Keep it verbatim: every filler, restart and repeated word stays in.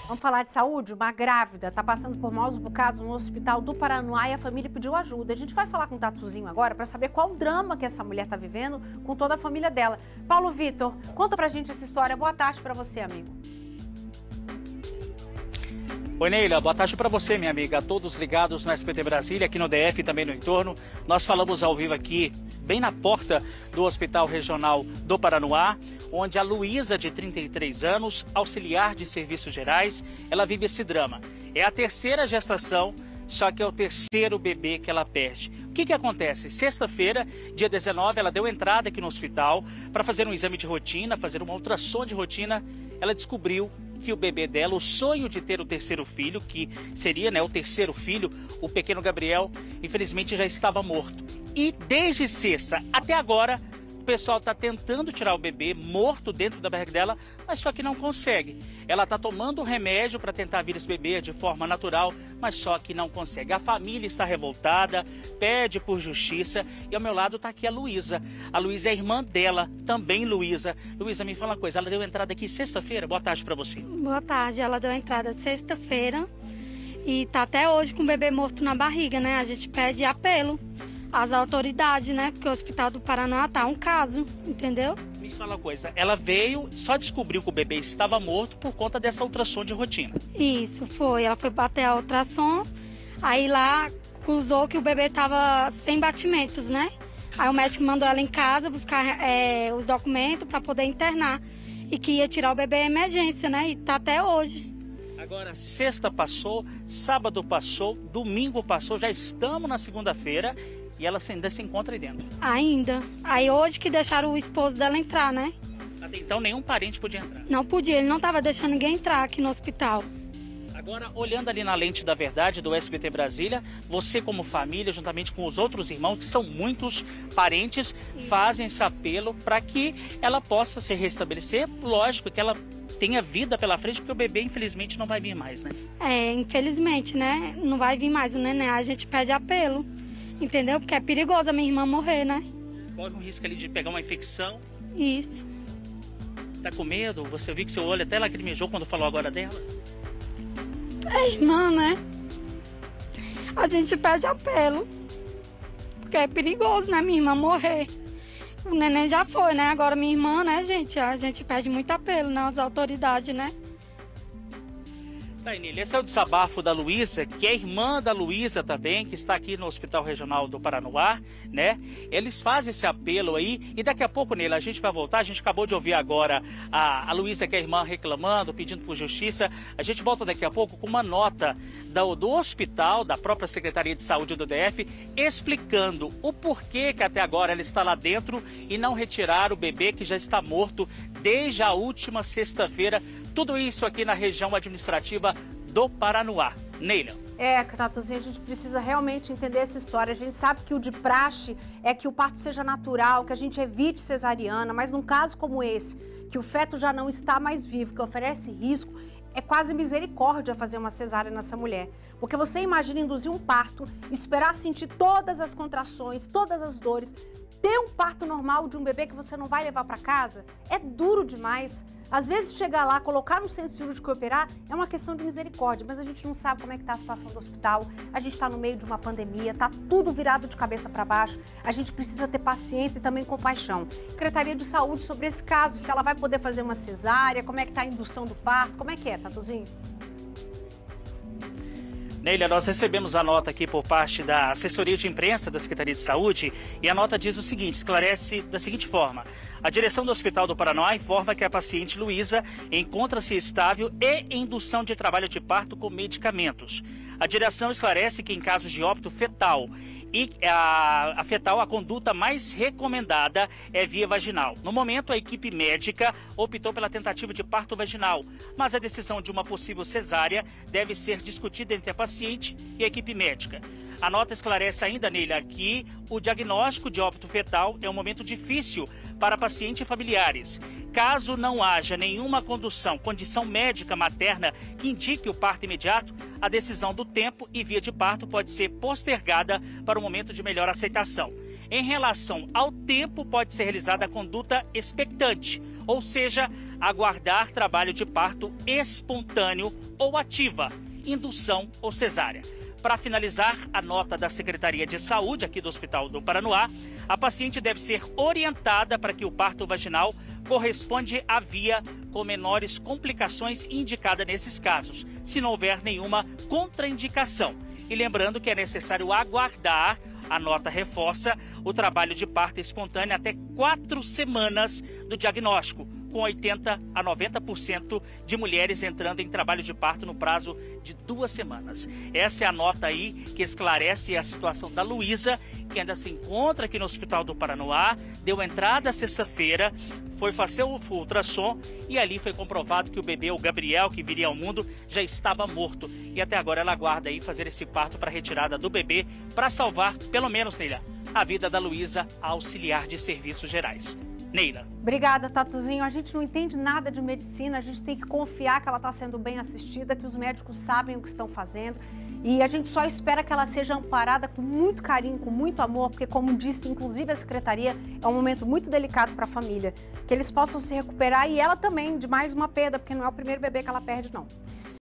Vamos falar de saúde? Uma grávida está passando por maus bocados no hospital do Paranoá e a família pediu ajuda. A gente vai falar com o Tatuzinho agora para saber qual o drama que essa mulher está vivendo com toda a família dela. Paulo Vitor, conta pra gente essa história. Boa tarde para você, amigo. Oi, Neila, boa tarde para você, minha amiga. A todos ligados no S B T Brasília, aqui no D F e também no entorno. Nós falamos ao vivo aqui, bem na porta do Hospital Regional do Paranoá, onde a Luísa, de trinta e três anos, auxiliar de serviços gerais, ela vive esse drama. É a terceira gestação, só que é o terceiro bebê que ela perde. O que que acontece? Sexta-feira, dia dezenove, ela deu entrada aqui no hospital para fazer um exame de rotina, fazer uma ultrassom de rotina. Ela descobriu que o bebê dela, o sonho de ter o terceiro filho, que seria, né, o terceiro filho, o pequeno Gabriel, infelizmente já estava morto. E desde sexta até agora, o pessoal está tentando tirar o bebê morto dentro da barriga dela, mas só que não consegue. Ela está tomando remédio para tentar vir esse bebê de forma natural, mas só que não consegue. A família está revoltada, pede por justiça, e ao meu lado está aqui a Luísa. A Luísa é a irmã dela, também Luísa. Luísa, me fala uma coisa, ela deu entrada aqui sexta-feira? Boa tarde para você. Boa tarde, ela deu entrada sexta-feira e tá até hoje com o bebê morto na barriga, né? A gente pede apelo às autoridades, né? Porque o Hospital do Paranoá tá um caso, entendeu? Me fala uma coisa, ela veio, só descobriu que o bebê estava morto por conta dessa ultrassom de rotina. Isso, foi. Ela foi bater a ultrassom, aí lá acusou que o bebê tava sem batimentos, né? Aí o médico mandou ela em casa buscar é, os documentos para poder internar e que ia tirar o bebê em emergência, né? E tá até hoje. Agora, sexta passou, sábado passou, domingo passou, já estamos na segunda-feira e ela ainda se encontra aí dentro. Ainda. Aí hoje que deixaram o esposo dela entrar, né? Até então nenhum parente podia entrar. Não podia, ele não estava deixando ninguém entrar aqui no hospital. Agora, olhando ali na lente da verdade do S B T Brasília, você como família, juntamente com os outros irmãos, que são muitos parentes, fazem esse apelo para que ela possa se restabelecer. Lógico que ela tenha vida pela frente, porque o bebê infelizmente não vai vir mais, né? É, infelizmente, né? Não vai vir mais o neném, a gente pede apelo, entendeu? Porque é perigoso a minha irmã morrer, né? Corre um risco ali de pegar uma infecção. Isso. Tá com medo? Você viu que seu olho até lacrimejou quando falou agora dela? É irmã, né? A gente pede apelo, porque é perigoso, né? Minha irmã morrer. O neném já foi, né? Agora minha irmã, né, gente? A gente pede muito apelo, né? Às autoridades, né? Tá, Nili, esse é o desabafo da Luísa, que é irmã da Luísa também, que está aqui no Hospital Regional do Paranoá, né? Eles fazem esse apelo aí e daqui a pouco, Nili, a gente vai voltar. A gente acabou de ouvir agora a, a Luísa, que é irmã, reclamando, pedindo por justiça. A gente volta daqui a pouco com uma nota do, do hospital, da própria Secretaria de Saúde do D F, explicando o porquê que até agora ela está lá dentro e não retirar o bebê que já está morto desde a última sexta-feira. Tudo isso aqui na região administrativa do Paranoá. Neila. É, Tatuzinho, a gente precisa realmente entender essa história. A gente sabe que o de praxe é que o parto seja natural, que a gente evite cesariana, mas num caso como esse, que o feto já não está mais vivo, que oferece risco, é quase misericórdia fazer uma cesárea nessa mulher. Porque você imagina induzir um parto, esperar sentir todas as contrações, todas as dores, ter um parto normal de um bebê que você não vai levar para casa, é duro demais. Às vezes chegar lá, colocar no centro cirúrgico e operar é uma questão de misericórdia, mas a gente não sabe como é que está a situação do hospital, a gente está no meio de uma pandemia, está tudo virado de cabeça para baixo, a gente precisa ter paciência e também compaixão. Secretaria de Saúde sobre esse caso, se ela vai poder fazer uma cesárea, como é que está a indução do parto, como é que é, Tatuzinho? Neila, nós recebemos a nota aqui por parte da assessoria de imprensa da Secretaria de Saúde e a nota diz o seguinte, esclarece da seguinte forma: a direção do Hospital do Paranoá informa que a paciente Luísa encontra-se estável e em indução de trabalho de parto com medicamentos. A direção esclarece que em casos de óbito fetal e a, a fetal, a conduta mais recomendada é via vaginal. No momento, a equipe médica optou pela tentativa de parto vaginal, mas a decisão de uma possível cesárea deve ser discutida entre a paciente e a equipe médica. A nota esclarece ainda, Neila, que o diagnóstico de óbito fetal é um momento difícil para paciente e familiares. Caso não haja nenhuma condução, condição médica materna que indique o parto imediato, a decisão do tempo e via de parto pode ser postergada para um momento de melhor aceitação. Em relação ao tempo, pode ser realizada a conduta expectante, ou seja, aguardar trabalho de parto espontâneo ou ativa, indução ou cesárea. Para finalizar, a nota da Secretaria de Saúde aqui do Hospital do Paranoá, a paciente deve ser orientada para que o parto vaginal corresponde à via com menores complicações indicada nesses casos, se não houver nenhuma contraindicação. E lembrando que é necessário aguardar, a nota reforça, o trabalho de parto espontâneo até quatro semanas do diagnóstico, com oitenta a noventa por cento de mulheres entrando em trabalho de parto no prazo de duas semanas. Essa é a nota aí que esclarece a situação da Luísa, que ainda se encontra aqui no Hospital do Paranoá, deu entrada sexta-feira, foi fazer o ultrassom e ali foi comprovado que o bebê, o Gabriel, que viria ao mundo, já estava morto. E até agora ela aguarda aí fazer esse parto para a retirada do bebê, para salvar, pelo menos, Neila, a vida da Luísa, auxiliar de serviços gerais. Neila. Obrigada, Tatuzinho. A gente não entende nada de medicina, a gente tem que confiar que ela está sendo bem assistida, que os médicos sabem o que estão fazendo. E a gente só espera que ela seja amparada com muito carinho, com muito amor, porque, como disse, inclusive, a Secretaria, é um momento muito delicado para a família. Que eles possam se recuperar e ela também, de mais uma perda, porque não é o primeiro bebê que ela perde, não.